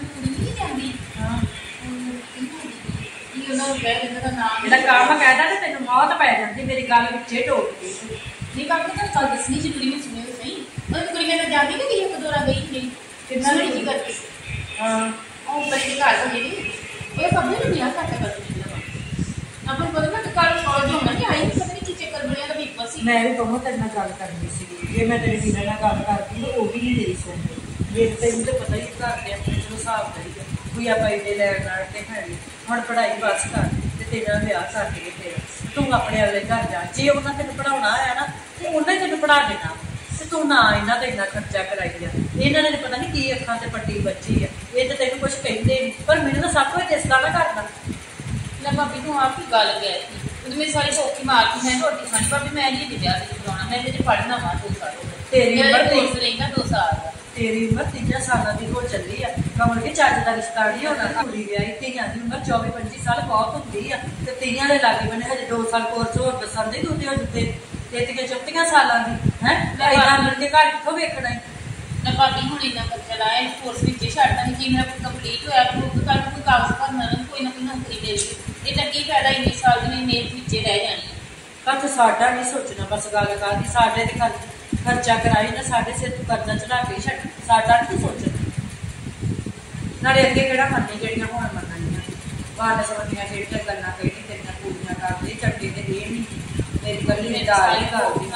ਜਿਹੜਾ ਕੰਮ ਕਹਿਦਾ ਤੇ ਤੈਨੂੰ ਮੌਤ ਪੈ ਜਾਂਦੀ, ਮੇਰੀ ਗੱਲ ਵਿੱਚੇ ਟੋਕਦੀ। ਨਹੀਂ ਕਾਕੇ ਤਾਂ ਕੱਲ ਦੱਸਣੀ ਜ਼ਰੂਰੀ ਨਹੀਂ ਸੁਣੀ ਸਹੀ, ਉਹ ਕੁੜੀ ਮੈਂ ਜਾਂਦੀ ਕਿ ਇੱਕ ਦੋ ਰਾਤ ਗਈ ਨਹੀਂ ਕਿੰਨਾ ਨਹੀਂ ਕੀ ਕਰਦੀ। ਹਾਂ ਉਹ ਬੱਚੇ ਘਰ ਤੋਂ ਜਿਹੜੀ ਉਹ ਸਭ ਨੂੰ ਨਹੀਂ ਆ ਸਕਦਾ ਕਰਦੀ ਆਪਾਂ ਕੋਲ ਨਾ ਕੱਲ ਕਾਲਜ ਹੋਣਾ ਕਿ ਆਈ ਪਤਾ ਨਹੀਂ ਕੀ ਚੱਕਰ ਬਣਿਆ ਤਾਂ ਬਿਗ ਬਸ। ਮੈਂ ਵੀ ਬਹੁਤ ਤੇਰੇ ਨਾਲ ਗੱਲ ਕਰਨੀ ਸੀ, ਜੇ ਮੈਂ ਤੇਰੇ ਵੀਰੇ ਨਾਲ ਗੱਲ ਕਰਦੀ ਤਾਂ ਉਹ ਵੀ ਨਹੀਂ ਮੇਰੀ ਸੁਣਦੀ। ਜੇ ਤੈਨੂੰ ਤਾਂ ਪਤਾ ਹੀ ਘਰ ਦੇ ਆਪਣੇ ਚਲੋ ਹਿਸਾਬ ਕਰੀਏ, ਕੋਈ ਆਪਾਂ ਇਹਦੇ ਲੈਣ ਨਾਲ ਤੇ ਹੈ ਨਹੀਂ। ਹੁਣ ਪੜ੍ਹਾਈ ਬਸ ਕਰ ਤੇ ਤੇਰਾ ਵਿਆਹ ਕਰ ਦੇ, ਫਿਰ ਤੂੰ ਆਪਣੇ ਅਗਲੇ ਘਰ ਜਾ। ਜੇ ਉਹਨਾਂ ਤੈਨੂੰ ਪੜ੍ਹਾਉਣਾ ਆਇਆ ਨਾ ਤੇ ਉਹਨਾਂ ਹੀ ਤੈਨੂੰ ਪੜ੍ਹਾ ਦੇਣਾ, ਤੇ ਤੂੰ ਨਾ ਇਹਨਾਂ ਤੇ ਇੰਨਾ ਖਰਚਾ ਕਰਾਈ ਜਾ। ਇਹਨਾਂ ਨੇ ਪਤਾ ਨਹੀਂ ਕੀ ਅੱਖਾਂ ਤੇ ਪੱਟੀ ਬੱਚੀ ਆ, ਇਹ ਤੇ ਤੈਨੂੰ ਕੁਛ ਕਹਿੰਦੇ ਨਹੀਂ, ਪਰ ਮੈਨੂੰ ਤਾਂ ਸਭ ਕੁਝ ਇਸ ਗੱਲ ਕਰਦਾ। ਲੈ ਭਾਬੀ ਤੂੰ ਆਪ ਹੀ ਗੱਲ ਕਹਿ ਦਿੱਤੀ, ਮੇਰੀ ਸਾਰੀ ਸੌਖੀ ਮਾਰਦੀ, ਮੈਂ ਰੋਟੀ ਖਾਣੀ ਭਾਬੀ, ਮੈਂ ਨਹੀਂ ਵਿਆਹ ਤੇ ਕਰਾਉਣਾ, ਮੈਂ ਇਹਦੇ ਪੜ੍ਹਨਾ ਵਾ 2 ਸਾਲ। ਤੇਰੀ ਉਮਰ ਰਹੇਗਾ 2 ਸਾਲ ਦਾ, ਤੇਰੀ ਉਮਰ 3 ਸਾਲਾਂ ਦੀ ਹੋ ਚੱਲੀ ਆ, ਕਮਲ ਕੇ ਚੱਜ ਦਾ ਰਿਸ਼ਤਾ ਨਹੀਂ ਹੋਣਾ। ਕੁੜੀ ਵਿਆਹੀ ਧੀਆਂ ਦੀ ਉਮਰ 24-25 ਸਾਲ ਬਹੁਤ ਹੁੰਦੀ ਆ, ਤੇ ਧੀਆਂ ਦੇ ਲਾਗੇ ਬਣੇ ਹਜੇ 2 ਸਾਲ ਕੋਰਸ ਹੋਰ ਦੱਸਣ ਦੇ, ਤੂੰ ਤੇ ਹੋ ਜਿੱਤੇ 33-34 ਸਾਲਾਂ ਦੀ ਹੈ। ਇੰਨਾ ਮਿਲ ਕੇ ਘਰ ਕਿੱਥੋਂ ਵੇਖਣਾ ਹੈ? ਨਾ ਭਾਬੀ ਹੁਣ ਇੰਨਾ ਖਰਚਾ ਲਾਇਆ, ਕੋਰਸ ਵਿੱਚ ਛੱਡਦਾ ਨਹੀਂ, ਕਿ ਮੇਰਾ ਕੰਪਲੀਟ ਹੋਇਆ ਤਾਂ ਉਹ ਕੱਲ ਕੋਈ ਕਾਗਜ਼ ਭਰਨਾ, ਕੋਈ ਨਾ ਕੋਈ ਨੌਕਰੀ ਦੇ ਦੇ, ਇਹ ਤਾਂ ਕੀ ਫਾਇਦਾ ਇੰਨੇ ਸਾਲ ਦੀ ਮਿਹਨਤ ਵਿੱਚੇ ਰਹਿ ਜਾਣੀ। ਕੱਚ ਸਾਡਾ ਨਹੀਂ ਸੋਚਣਾ, ਬਸ ਗੱਲ ਕਰਦੀ ਸਾਡੇ ਤੇ ਖਰਚਾ ਕਰਾਈ ਨਾ, ਸਾਡੇ ਸਿਰ ਤੋਂ ਕਰਜ਼ਾ ਚੜਾ ਕੇ ਛੱਡ, ਸਾਡਾ ਨਹੀਂ ਸੋਚਣਾ। ਨਾਲੇ ਅੱਗੇ ਕਿਹੜਾ ਮੰਨੀ ਜਿਹੜੀਆਂ ਹੁਣ ਮੰਨਣੀਆਂ, ਬਾਹਰ ਸਮਝੀਆਂ ਜਿਹੜੀਆਂ ਗੱਲਾਂ ਕਹਿਣੀ ਤੇਰੀਆਂ ਪੂਰੀਆਂ ਕਰਦੇ, ਚੰਗੇ ਤੇ ਇਹ ਨਹੀਂ ਮੇਰੀ ਗੱਲੀ ਨੇ ਦਾਲ ਹੀ ਕਰਦੀ।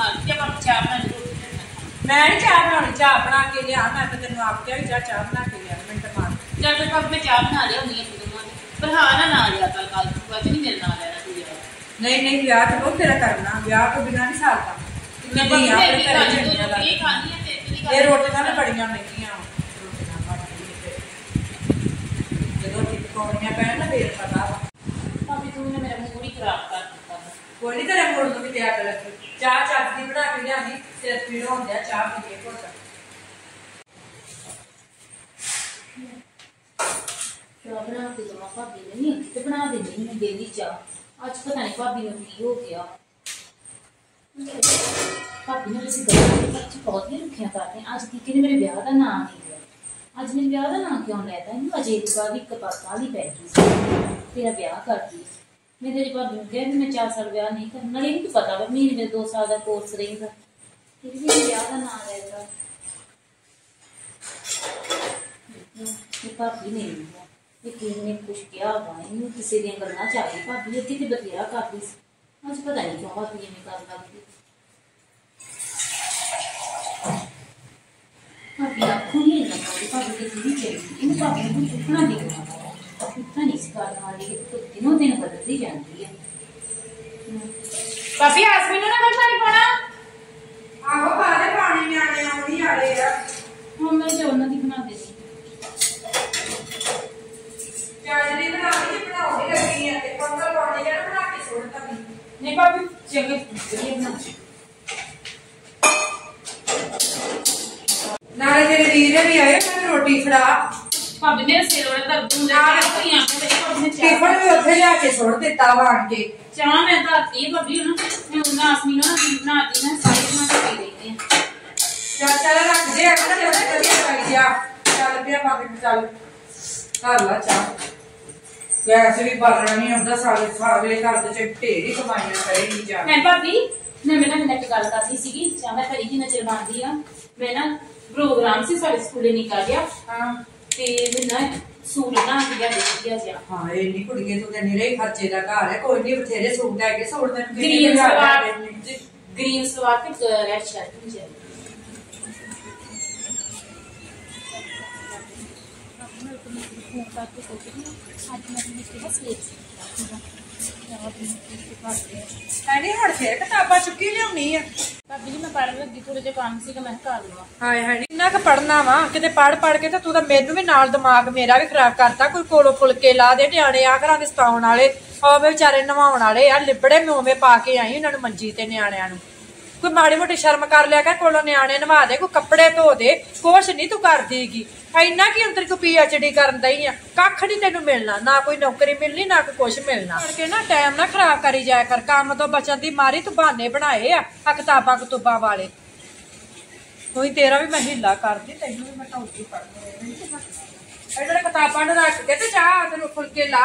ਮੈਂ ਨਹੀਂ ਚਾਹ ਬਣਾਉਣੀ, ਚਾਹ ਬਣਾ ਕੇ ਲਿਆ, ਮੈਂ ਤਾਂ ਤੈਨੂੰ ਆਪ ਕਿਹਾ ਵੀ ਚਾਹ ਬਣਾ ਕੇ ਲਿਆ, ਮਿੰਟ ਮਾਰ ਚੱਲ ਫਿਰ ਭਾਬੀ ਮੈਂ ਚਾਹ ਬਣਾ ਲਿਆਉਂਦੀ ਹਾਂ, ਪਰ ਹਾਂ ਨਾ ਲਿਆ ਕੱਲ ਸੁਬਹ ਨਹੀਂ ਮੇਰੇ ਨਾਲ ਲੈਣਾ ਤੂੰ ਯਾਰ। ਨਹੀਂ ਵਿਆਹ ਤੇ ਬਹੁਤ ਤੇਰਾ ਕਰਨਾ, ਵਿਆਹ ਤੋਂ ਬਿਨਾਂ ਨਹੀਂ ਸਾਲਦਾ। ਮੈਂ ਆਪਣੇ ਘਰੇ ਖਾਣੀ ਆ ਤੇ ਇਹ ਰੋਟੀਆਂ ਵੀ ਬੜੀਆਂ ਮਹਿੰਗੀਆਂ, ਜਦੋਂ ਟਿਕੌਣੀਆਂ ਪੈਣ ਨਾ ਫੇਰ ਪਤਾ ਵਾ। ਭਾਬੀ ਤੂੰ ਨੇ ਮੇਰਾ ਮੂਡ ਹੀ ਖਰਾਬ ਕਰ ਦਿੱਤਾ। ਕੋਈ ਨਹੀਂ ਤੇਰੇ ਮੂਡ ਨੂੰ ਵੀ ਤਿਆਰ ਕਰ ਲੱਗੀ, ਚਾਹ ਚੱਜ ਦੀ ਬਣਾ ਕੇ ਲਿਆਂਦੀ, ਸਿਰ ਪੀੜ ਹੁੰਦਿਆ ਚਾਹ ਪੀ ਕੇ ਘੁੱਟ। ਚਾਹ ਬਣਾ ਕੇ ਦਵਾ ਭਾਬੀ ਨੇ, ਨਹੀਂ ਤੇ ਬਣਾ ਦੇਣੀ ਮੈਂ ਡੇਲੀ ਚਾਹ। ਅੱਜ ਪਤਾ ਨਹੀਂ ਭਾਬੀ ਨੂੰ ਕੀ ਹੋ ਗਿਆ, ਭਾਬੀ ਨੇ ਅਸੀਂ ਸੱਚ ਬਹੁਤ ਹੀ ਰੁੱਖਿਆ ਕਰਦੇ। ਅੱਜ ਕੀ ਨੇ ਮੇਰੇ ਵਿਆਹ ਦਾ ਨਾਂ ਨਹੀਂ ਲਿਆ, ਅੱਜ ਮੇਰੇ ਵਿਆਹ ਦਾ ਨਾਂ ਕਿਉਂ ਲੈਤਾ? ਇਹਨੂੰ ਅਜੇ ਇੱਕ ਵਾਰ ਇੱਕ ਪਾਸਾ ਨਹੀਂ ਪੈ ਗਈ ਸੀ, ਤੇਰਾ ਵਿਆਹ ਕਰਦੀ। ਮੈਂ ਤੇਰੀ ਭਾਬੀ ਨੂੰ ਕਿਹਾ ਵੀ ਮੈਂ 4 ਸਾਲ ਵਿਆਹ ਨਹੀਂ ਕਰਨਾ, ਨਾਲੇ ਇਹਨੂੰ ਪਤਾ ਵਾ ਮਹੀਨੇ ਵਿੱਚ 2 ਸਾਲ ਦਾ ਕੋਰਸ ਰਹੇਗਾ, ਫਿਰ ਵੀ ਵਿਆਹ ਦਾ ਨਾਂ ਲੈਗਾ। ਇਹ ਭਾਬੀ ਨਹੀਂ ਲਿਆ, ਇਹ ਕਿਸੇ ਨੇ ਕੁਛ ਕਿਹਾ ਵਾ, ਇਹਨੂੰ ਕਿਸੇ ਦੀਆਂ ਗੱਲਾਂ ਚ ਆ ਗਈ। ਭਾਬੀ ਅੱਗੇ ਤੇ ਬਥੇਰਾ ਕਰਦੀ ਸੀ, ਅੱਜ ਪਤਾ ਨਹੀਂ ਕਿਉਂ ਭਾਬੀ ਨੇ ਕਰ ਲੱਗੀ। ਭਾਬੀ ਆਖੂ ਨਹੀਂ ਇੰਨਾ ਕਰਦੀ, ਭਾਬੀ ਕਿਸੇ ਦੀ ਚਾਹੀਦੀ, ਇਹਨੂੰ ਭਾਬੀ ਨੂੰ ਚੁੱਕਣਾ ਨਹੀਂ ਕਰਨਾ। इतना नहीं सिखाने वाली तो दिनों दिन बदलती जाती है। भाभी आसमीन ना मैं पानी पाना आहो बारे पानी में आने आउनी आ रहे यार हाँ मैं जो ना दी बना देती चाजरी बनानी बनाओगी लगी है ते पंगल पानी जरा बना के छोड़ता भी नहीं भाभी जगह ये बना नाले तेरे वीर भी आए मैं रोटी फड़ा भाभी मेरे सिर वाला दर्द होता है तो यहाँ पे मेरे भाभी ने टिफिन भी ਉੱਥੇ ਲਿਆ ਕੇ ਛੋੜ ਦਿੱਤਾ ਵਾਣ ਕੇ चाह मैं तो आती है भाभी मैं उन्हें आसमीन ना बनाती ना सारी बना के पी लेते हैं ਚੱਲ ਚੱਲ ਰੱਖ ਦੇ ਅੱਖ ਤੇ ਉਹਨੇ ਕਦੀ ਪਾਈ ਜਾ ਚੱਲ ਪਿਆ ਬਾਕੀ ਚੱਲ ਕਰ ਲਾ ਚਾਹ ਵੈਸੇ ਵੀ ਬਾਲਣਾ ਨਹੀਂ ਆਉਂਦਾ ਸਾਰੇ ਘਰ ਦੇ ਚ ਢੇਰੀ ਕਮਾਈਆਂ ਕਰੇਗੀ ਜਾ मैं भाभी मैं मेरा नेट गल करती सी चाह मैं करी की नजर मारदी हां मैं ना प्रोग्राम से सारे स्कूले निकल गया ਹਾਂ ते मैं ना सूट बना के लिया देख दिया जा ਹਾਂ ਇਹ ਨਹੀਂ ਕੁੜੀਏ ਤੂੰ ਤੇ ਨਿਰੇ ਖਰਚੇ ਦਾ ਘਰ ਹੈ ਕੋਈ ਨਹੀਂ ਬਥੇਰੇ ਸੂਟ ਹੈ ਕਿ ਸੂਟ ਤੈਨੂੰ ग्रीन सलवार ग्रीन सलवार के रेड शर्ट मुझे ਐਨੀ ਹੜ ਫੇਰ ਕਿਤਾਬਾਂ ਚੁੱਕੀ ਲਿਆਉਣੀ ਆ भाभी जी मैं पढ़ लगी थोड़े जे काम सी मैं कर लवा ਹਾਏ ਹਾਏ ਇੰਨਾ ਕੁ ਪੜਨਾ ਵਾ ਕਿਤੇ ਪੜ ਕੇ ਤੇ ਤੂੰ ਤਾਂ ਮੈਨੂੰ ਵੀ ਨਾਲ ਦਿਮਾਗ ਮੇਰਾ ਵੀ ਖਰਾਬ ਕਰਤਾ ਕੋਈ ਕੋਲੋਂ ਫੁਲਕੇ ਲਾ ਦੇ ਨਿਆਣੇ ਆ ਘਰਾਂ ਦੇ ਸਤਾਉਣ ਵਾਲੇ ਆਵੇ ਵਿਚਾਰੇ ਨਵਾਉਣ ਵਾਲੇ ਆ ਲਿਬੜੇ ਮੋਵੇਂ ਪਾ ਕੇ ਆਈ ਉਹਨਾਂ ਨੂੰ ਮੰਜੀ ਤੇ ਨਿਆਣਿਆਂ ਨੂੰ ਕੋਈ ਮਾੜੀ ਮੋਟੀ ਸ਼ਰਮ ਕਰ ਲਿਆ ਕਰ ਕੋਲੋਂ ਨਿਆਣੇ ਨਵਾ ਦੇ ਕੋਈ ਕੱਪੜੇ ਧੋ ਦੇ ਕੁਛ ਨਹੀਂ ਤੂੰ ਕਰਦੀਗੀ ਇੰਨਾ ਕੀ ਅੰਦਰ ਕੋ PhD ਕਰਨ ਦਈ ਆ ਕੱਖ ਨਹੀਂ ਤੈਨੂੰ ਮਿਲਣਾ ਨਾ ਕੋਈ ਨੌਕਰੀ ਮਿਲਣੀ ਨਾ ਕੋਈ ਕੁਛ ਮਿਲਣਾ ਕਰਕੇ ਨਾ ਟਾਈਮ ਨਾ ਖਰਾਬ ਕਰੀ ਜਾਇਆ ਕਰ ਕੰਮ ਤੋਂ ਬਚਣ ਦੀ ਮਾਰੀ ਤੂੰ ਬਹਾਨੇ ਬਣਾਏ ਆ ਕਿਤਾਬਾਂ ਕਤੂਬਾਂ ਵਾਲੇ ਕੋਈ ਤੇਰਾ ਵੀ ਮੈਂ ਹਿੱਲਾ ਕਰਦੀ ਤੈਨੂੰ ਵੀ ਮੈਂ ਢੌਂਦੀ ਪੜ੍ਹਦੀ ਇਹਨਾਂ ਕਿਤਾਬਾਂ ਨੂੰ ਰੱਖ ਕੇ ਤੇ ਚਾਹ ਤੈਨੂੰ ਫੁਲਕੇ ਲਾ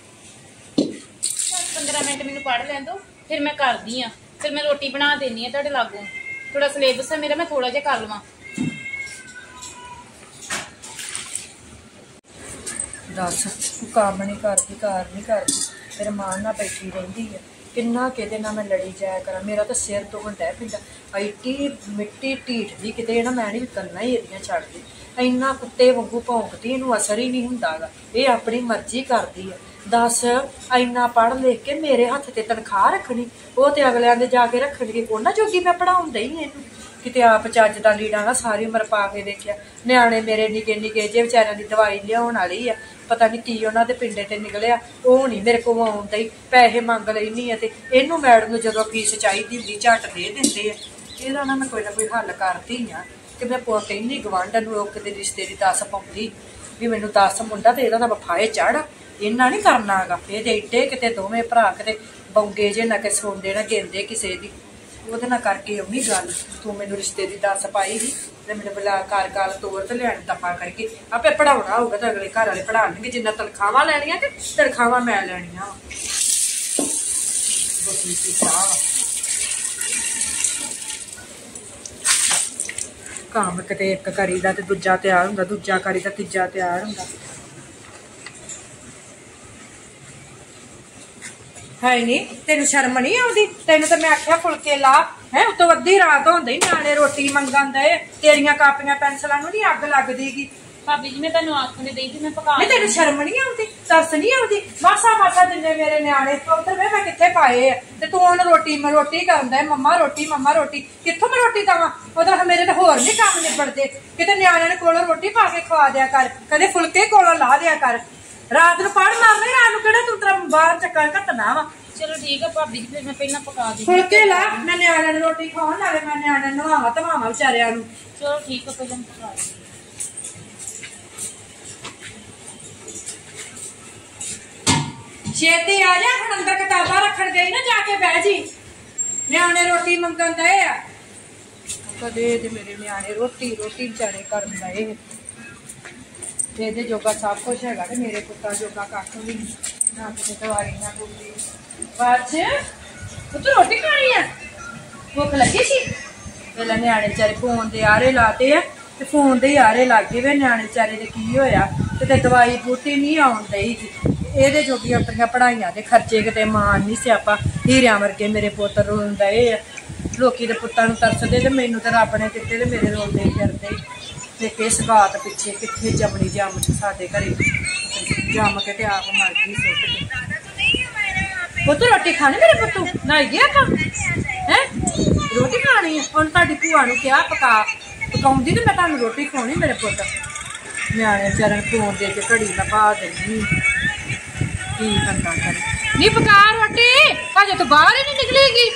15 मिनट मैनू पढ़ लैन दो फिर मैं करदी हां फिर मैं रोटी बना देनी है तुहाडे लागों थोड़ा सिलेबस है मेरा मैं थोड़ा जिहा कर लवां ਦੱਸ ਤੂੰ ਕੰਮ ਨਹੀਂ ਕਰਦੀ ਕਾਰ ਨਹੀਂ ਕਰਦੀ ਤੇਰੇ ਮਾਂ ਨਾਲ ਬੈਠੀ ਰਹਿੰਦੀ ਹੈ ਕਿੰਨਾ ਕਿਤੇ ਨਾ ਮੈਂ ਲੜੀ ਜਾਇਆ ਕਰਾਂ ਮੇਰਾ ਤਾਂ ਸਿਰ ਤੋਂ ਘੰਟਾ ਪਿੰਡਾ ਆਈਟੀ ਮਿੱਟੀ ਢੀਠ ਦੀ ਕਿਤੇ ਨਾ ਮੈਂ ਨਹੀਂ ਕਰਨਾ ਹੀ ਇਹਦੀਆਂ ਛੱਡਦੀ ਇੰਨਾ ਕੁੱਤੇ ਵਾਂਗੂ ਭੌਂਕਦੀ ਇਹਨੂੰ ਅਸਰ ਹੀ ਨਹੀਂ ਹੁੰਦਾਗਾ ਇਹ ਆਪਣੀ ਮਰਜ਼ੀ ਕਰਦੀ ਹੈ ਦੱਸ ਇੰਨਾ ਪੜ੍ਹ ਲਿਖ ਕੇ ਮੇਰੇ ਹੱਥ ਤੇ ਤਨਖਾਹ ਰੱਖਣੀ ਉਹ ਤੇ ਅਗਲਿਆਂ ਦੇ ਜਾ ਕੇ ਰੱਖਣਗੇ ਉਹਨਾਂ ਜੋਗੀ ਮੈਂ ਪੜਾਉਂਦਾ ਹੀ ਇਹਨੂੰ ਕਿਤੇ ਆਪ ਚੱਜ ਦਾ ਲੀੜਾ ਨਾ ਸਾਰੀ ਉਮਰ ਪਾ ਕੇ ਦੇਖਿਆ ਨਿਆਣੇ ਮੇਰੇ ਨਿੱਕੇ ਨਿੱਕੇ ਜੇ ਵਿਚਾਰਿਆਂ ਦੀ ਦਵਾਈ ਲਿਆਉਣ ਵਾਲੀ ਆ ਪਤਾ ਨਹੀਂ ਕੀ ਉਹਨਾਂ ਦੇ ਪਿੰਡੇ ਤੇ ਨਿਕਲਿਆ ਉਹ ਨਹੀਂ ਮੇਰੇ ਕੋਲ ਆਉਂਦਾ ਹੀ ਪੈਸੇ ਮੰਗ ਲੈਣੀ ਆ ਤੇ ਇਹਨੂੰ ਮੈਡਮ ਨੂੰ ਜਦੋਂ ਫੀਸ ਚਾਹੀਦੀ ਹੁੰਦੀ ਝੱਟ ਦੇ ਦਿੰਦੇ ਆ ਇਹਦਾ ਨਾ ਮੈਂ ਕੋਈ ਨਾ ਕੋਈ ਹੱਲ ਕਰਦੀ ਆ ਕਿ ਮੈਂ ਕਹਿੰਦੀ ਗਵਾਂਢਣ ਨੂੰ ਉਹ ਕਿਤੇ ਰਿਸ਼ਤੇ ਦੀ ਦੱਸ ਪਾਉਂਦੀ ਵੀ ਮੈਨੂੰ 10 ਮੁੰਡਾ ਤੇ ਇਹਦਾ ਨਾ ਵਫਾਏ ਚੜ ਇੰਨਾ ਨਹੀਂ ਕਰਨਾ ਹੈਗਾ ਇਹਦੇ ਏਡੇ ਕਿਤੇ ਦੋਵੇਂ ਭਰਾ ਕਿਤੇ ਬੌਂਗੇ ਜੇ ਨਾ ਕਿ ਸੌਂਦੇ ਨਾ ਗਿੰਦੇ ਕਿਸੇ ਦੀ ਉਹਦੇ ਨਾਲ ਕਰਕੇ ਆਉਣੀ ਗੱਲ ਤੂੰ ਮੈਨੂੰ ਰਿਸ਼ਤੇ ਦੀ ਦੱਸ ਪਾਈ ਸੀ ਤੇ ਮੈਨੂੰ ਬੁਲਾ ਕਰ ਗੱਲ ਤੋਰ ਤੇ ਲੈਣ ਦਫਾ ਕਰਕੇ ਆਪੇ ਪੜਾਉਣਾ ਹੋਊਗਾ ਤਾਂ ਅਗਲੇ ਘਰ ਵਾਲੇ ਪੜਾਉਣਗੇ ਜਿੰਨਾ ਤਨਖਾਹਾਂ ਲੈਣੀਆਂ ਕਿ ਤਨਖਾਹਾਂ ਮੈਂ ਲੈਣੀਆਂ ਬਸੀ ਚਾਹ ਕੰਮ ਕਿਤੇ ਇੱਕ ਕਰੀਦਾ ਤੇ ਦੂਜਾ ਤਿਆਰ ਹੁੰਦਾ ਦੂਜਾ ਕਰੀਦਾ ਤੀਜਾ ਤਿਆਰ ਹੁੰਦਾ ਹੈ ਨਹੀਂ ਤੈਨੂੰ ਸ਼ਰਮ ਨਹੀਂ ਆਉਂਦੀ ਤੈਨੂੰ ਤਾਂ ਮੈਂ ਆਖਿਆ ਫੁਲਕੇ ਲਾ ਹੈ ਉਤੋਂ ਅੱਧੀ ਰਾਤ ਹੁੰਦੀ ਨਿਆਣੇ ਰੋਟੀ ਮੰਗਣ ਦੇ ਤੇਰੀਆਂ ਕਾਪੀਆਂ ਪੈਨਸਲਾਂ ਨੂੰ ਨਹੀਂ ਅੱਗ ਲੱਗਦੀਗੀ भाभी जी मैं तेन आखने दी थी मैं पका नहीं तेन शर्म नहीं आती तरस नहीं आती मासा मासा जिन्ने मेरे न्याणे उधर मैं किथे पाए ते तू उन रोटी करदा है मम्मा रोटी कित्थों मैं रोटी देवां उधर मेरे ते होर नहीं काम निबड़दे किते न्याणे ने कोलों रोटी पा के खवा दिया कर कदे फुलके कोलों ला दिया कर रात नूं पढ़ मारने रात नूं किहड़ा तू तेरा बाहर चक्कर घटना वा चलो ठीक है भाभी जी फिर मैं पहला पका दी फुलके ला मैं न्याणे नूं रोटी खावां नाले मैं न्याणे नूं नवावां धवावां विचारियां नूं चलो ठीक है पहले पका दी छेती आ जा हुण अंदर किताबां रखण गई ना जाके बह जी न्याणे रोटी मंगन दे आ कदे ते मेरे न्याणे रोटी बेचारे करन दे ਇਹਦੇ ਜੋਗਾ ਸਭ ਕੁਝ ਹੈਗਾ ਤੇ ਮੇਰੇ ਪੁੱਤਾਂ ਜੋਗਾ ਕੱਖ ਵੀ ਨਾ ਕਿਤੇ ਦਵਾਈ ਨਾ ਕੋਈ ਬਾਅਦ ਤੂੰ ਰੋਟੀ ਖਾਣੀ ਆ ਭੁੱਖ ਲੱਗੀ ਸੀ ਪਹਿਲਾਂ ਨਿਆਣੇ ਵਿਚਾਰੇ ਫੋਨ ਦੇ ਆਰੇ ਲਾਤੇ ਆ ਤੇ ਫੋਨ ਦੇ ਆਰੇ ਲੱਗੇ ਵੇ ਨਿਆਣੇ ਵਿਚਾਰੇ ਦੇ ਕੀ ਹੋਇਆ ਤੇ ਦਵਾਈ ਬੂਟੀ ਨਹੀਂ ਆਉਣ ਦਈ ਇਹਦੇ ਜੋਗੀ ਆਪਣੀਆਂ ਪੜ੍ਹਾਈਆਂ ਦੇ ਖਰਚੇ ਕਿਤੇ ਮਾਣ ਨਹੀਂ ਸਿਆਪਾ ਹੀਰਿਆਂ ਵਰਗੇ ਮੇਰੇ ਪੁੱਤ ਰੋਂਦਾ ਇਹ ਲੋਕੀ ਦੇ ਪੁੱਤਾਂ ਨੂੰ ਤਰਸਦੇ ਤੇ ਮੈਨੂੰ ਤਾਂ ਰੱਬ ਨੇ ਦਿੱਤੇ ਤੇ ਮੇਰੇ ਰੋਂਦੇ ਫਿਰਦੇ ਤੇ ਕਿਸ ਬਾਤ ਪਿੱਛੇ ਕਿੱਥੇ ਜੰਮਣੀ ਜੰਮ ਸਾਡੇ ਘਰੇ जम के आप मर गई सुट के पुत्त रोटी खानी मेरे पुत्तू नहाई गया का है रोटी खानी है हम ताड़ी भूआ नूं क्या पकाउंदी ते मैं तुहानूं रोटी खानी मेरे पुत्त न्याणे चरण फोन दे के घड़ी मैं पा देनी की बंदा करे नी पका रोटी अजे तो बाहर ही नहीं निकलेगी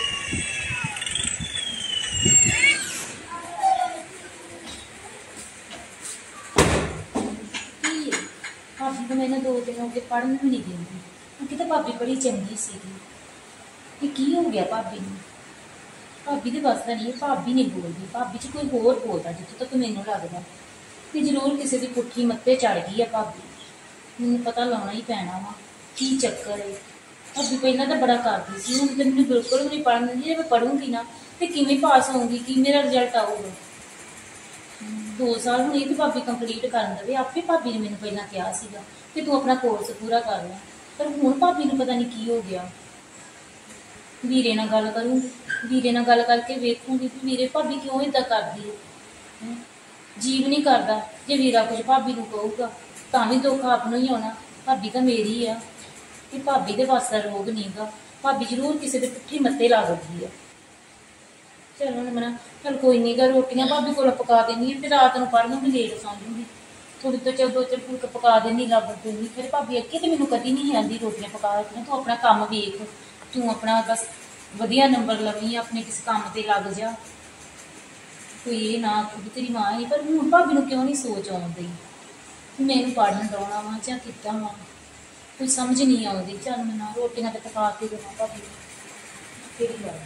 भाभी तो मैंने 2 दिन हो गए पढ़न भी नहीं देंगी क्योंकि तो भाभी बड़ी चंगी सी की हो गया भाभी ने भाभी तो बसदा नहीं भाभी नहीं बोलती भाभी च कोई होर बोलता जितों तक मैनू लगता कि जरूर किसी की पुट्ठी मत्ते चढ़ गई है भाभी मैनू पता लाना ही पैना वा की चक्कर है भाभी पहला तो बड़ा करती सी हुण तो मैनू बिल्कुल भी नहीं पढ़न दी जे मैं पढ़ूंगी ना तो किवें पास होऊंगी कि मेरा रिजल्ट आऊगा 2 साल हुणे तो भाभी कंप्लीट करन देवे आपे भाभी ने मैनू पहला कहा सीगा कि तू अपना कोर्स पूरा कर ले पर हुण भाभी नूं पता नहीं की हो गया वीरे नाल गल करूँगी वीरे नाल गल करके वेखूंगी कि वीरे भाभी क्यों इदां करदी है जीव नहीं करता जे वीरा कुछ भाभी नूं कहूगा तां भी दुख आप नूं ही होना भाभी तो मेरी है कि भाभी दे वास दा रोग नहीं गा भाभी जरूर किसी दे पुट्ठी मत्ते लगदी है चल हुण मैं चल कोई नहीं गा रोटियां भाभी कोल पका देनी है फिर रात नूं पढ़ लूँगी लेट सौ जूँगी थोड़ी तो चल 2-4 फुलक पका देनी रब दूँगी फिर भाभी अगे तो मैनूं कदी नहीं आंदी रोटियां पका रखना तू अपना काम वेख तू अपना बस वधिया नंबर लवी अपने किसी काम से लग जा कोई ये ना खुद तेरी माँ है पर हूँ भाभी नूं क्यों नहीं सोच आउंदी मैनूं पढ़न दौना वा जां किद्दां वा कोई समझ नहीं आउंदी चल मैं ना रोटियां तो पका के देवां भाभी तेरी गल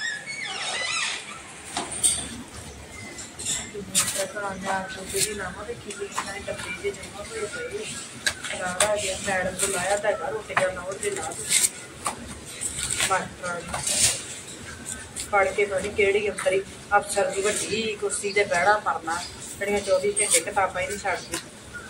मैडम को लाया था रोटियां ना पढ़ के पढ़ी केड़ी अंतरी अफसर की वड्डी कुर्सी ते बहना मरना जड़ियां 24 घंटे किताबां ही नहीं छड्डदी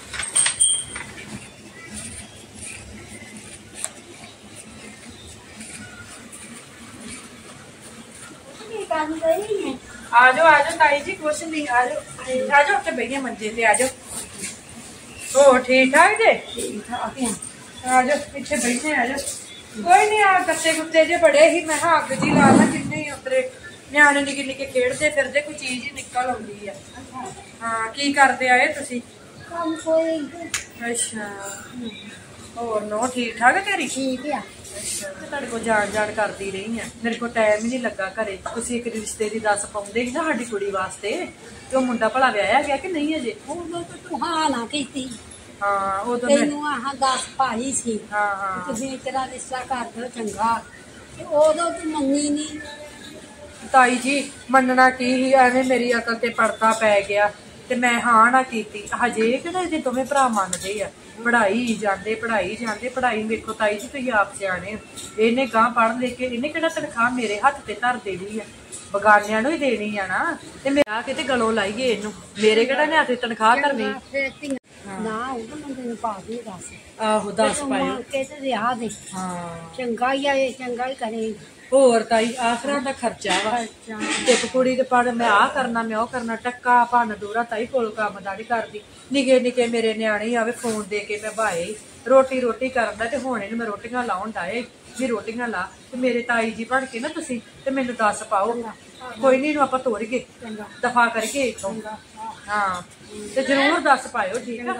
आ जाओ ताई जी कुछ नहीं आ जाओ उत्ते बहिए मंजे ते आ जाओ हो ठीक ठाक जे आ जाओ पिछे बैठे आ जाओ कोई नहीं आ कत्ते कुत्ते जे बड़े ही मैं अग जी ला ला किन्ने उतरे न्याणे निक्के निक्के खेडदे फिरदे कोई चीज ही निकल आउंदी है हाँ की करदे आए तुसी अच्छा होर नो ठीक ठाक है तेरी ठीक है अच्छा तुहाडे कोल जान करदी रही है मेरे को टाइम ही नहीं लगा घरे तुसी एक रिश्ते दी दस पाउंदे ही ना साडी कुड़ी वास्ते ते ओ मुंडा भला विआहिया गया कि नहीं अजे उदों तो तू हाँ ना कीती हाँ उदों तैनूं आह 10 पाई सी हाँ हाँ तुसीं तेरा रिश्ता कर दो चंगा ते उदों तू मन्नी नहीं ताई जी मनना की ही एवें मेरी अकल ते पड़ता पै गया ते मैं हाँ ना कीती हजे किहड़े जे दोवें भरा मनदे आ पढ़ाई जाते पढ़ाई वेखो ताई जी तुसीं आप सियाणे इहने गांह पढ़ लेके इहने किहड़ा तनखाह मेरे हत्थ ते धर देनी है बगानियां नूं ही देनी है ना ते मैं आ किते गलों लाईए इहनूं मेरे किहड़ा ने हत्थ तनखाह करनी ना उदों मैं तैनूं पा दी 10 आहो 10 पायो के ते रिहा दे हाँ चंगा ही आए चंगा ही करे होर ताई आखरा दा खर्चा वा इक कुड़ी ते पढ़ मैं आ करना मैं ओ करना टक्का भन दूरा ताई कोल कम्मदारी करदी निके निके मेरे न्याणे आवे फोन दे के मैं भाए रोटी करदा ते हुण इहनूं मैं रोटियां लाउण डाए भी रोटियां ला ते मेरे ताई जी पढ़ के ना तुसीं ते मैनूं 10 पाओ कोई नहीं इहनूं आपां तोड़गे दफा करके इथों हाँ ते जरूर 10 पायो ठीक है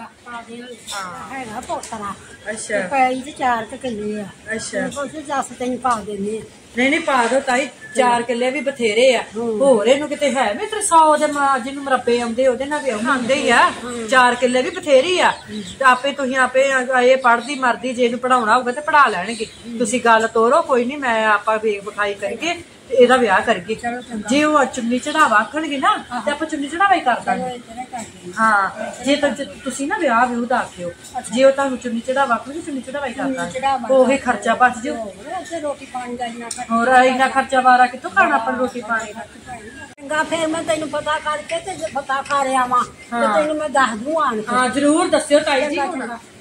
हैगा पोतरा अच्छा पैई ते 4 किले आ अच्छा कुछ 10 तैनूं पा देने नहीं पा दो ताई 4 किले भी बथेरे आ होर इहनूं किते है मैं 100 दे जिन्नूं मरब्बे आउंदे ओहदे नाल भी आउंदे ही आ 4 किले भी बथेरी आ आपे तुसीं आपे ये पढ़दी मरदी जे इहनूं पढ़ाउणा होगा ते पढ़ा लैणगे तुसीं गल तोरो कोई नहीं मैं आपां वेख विखाई करके ਇਹਦਾ ਵਿਆਹ ਕਰਗੇ ਜੇ ਉਹ ਚੁੰਨੀ ਚੜਾਵਾ ਆਖਣਗੇ ਨਾ ਤੇ ਆਪਾਂ ਚੁੰਨੀ ਚੜਾਵਾ ਹੀ ਕਰ ਦਾਂਗੇ ਹਾਂ ਜੇ ਤੁਸੀਂ ਨਾ ਵਿਆਹ ਵਿਊਹ ਦਾ ਆਖਿਓ ਜੇ ਉਹ ਤੁਹਾਨੂੰ ਚੁੰਨੀ ਚੜਾਵਾ ਆਖਣਗੇ ਚੁੰਨੀ ਚੜਾਵਾ ਹੀ ਕਰ ਦਾਂਗੇ ਉਹੀ ਖਰਚਾ ਬਚ ਜਾਓ ਰੋਟੀ ਪਾਣੀ ਦਾ ਹੋਰ ਇੰਨਾ ਖਰਚਾ ਵਾਰਾ ਕਿੱਥੋਂ ਖਾਣਾ ਆਪਾਂ ਰੋਟੀ ਪਾਣੀ ਦਾ ਚੰਗਾ ਫਿਰ ਮੈਂ ਤੈਨੂੰ ਪਤਾ ਕਰਕੇ ਤੇ ਜੇ ਪਤਾ ਕਰ ਆਵਾਂ ਤੇ ਤੈਨੂੰ ਮੈਂ ਦੱਸ ਦੂੰ ਆਣ ਕੇ ਹਾਂ ਜ਼ਰੂਰ ਦੱਸਿਓ ਤਾਈ ਜੀ ਹੁਣ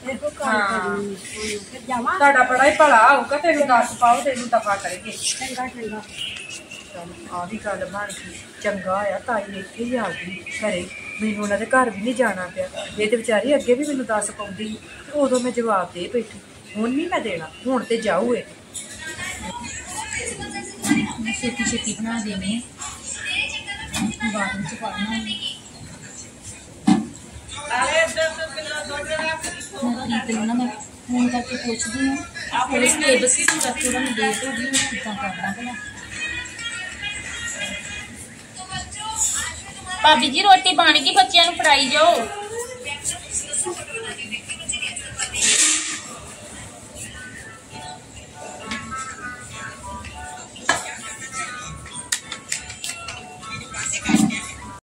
ਤੁਹਾਡਾ ਬੜਾ ਹੀ ਭਲਾ ਹੋਊਗਾ ਤੈਨੂੰ 10 ਪਾਓ ਤੈਨੂੰ ਦਫਾ ਕਰੇਗੇ ਚੰਗਾ ਆ ਵੀ ਗੱਲ ਬਣ ਗਈ ਚੰਗਾ ਆ ਤਾਈ ਇੱਥੇ ਹੀ ਆ ਗਈ ਘਰੇ ਮੈਨੂੰ ਉਹਨਾਂ ਦੇ ਘਰ ਵੀ ਨਹੀਂ ਜਾਣਾ ਪਿਆ। ਇਹ ਤੇ ਵਿਚਾਰੀ ਅੱਗੇ ਵੀ ਮੈਨੂੰ ਦੱਸ ਪਾਉਂਦੀ ਸੀ, ਉਦੋਂ ਮੈਂ ਜਵਾਬ ਦੇ ਬੈਠੀ। ਹੁਣ ਨਹੀਂ ਮੈਂ ਦੇਣਾ, ਹੁਣ ਤੇ ਜਾਊ ਇਹ। ਛੇਤੀ ਛੇਤੀ ਬਣਾ ਦੇਣੀ ਬਾਅਦ ਵਿੱਚ ਪਾਉਣਾ ਨਾ। ਮੈਂ ਫੋਨ ਕਰਕੇ ਪੁੱਛਦੀ ਹਾਂ ਫਿਰ ਸਿਲੇਬਸ ਕਰਕੇ ਉਹਨਾਂ ਨੂੰ ਡੇਟ ਹੋ ਗਈ, ਮੈਂ ਕਿੱਦਾਂ ਕਰਨਾ ਭਲਾ। ਭਾਬੀ ਜੀ ਰੋਟੀ ਬਣ ਗਈ, ਬੱਚਿਆਂ ਨੂੰ ਫੜਾਈ ਜਾਓ।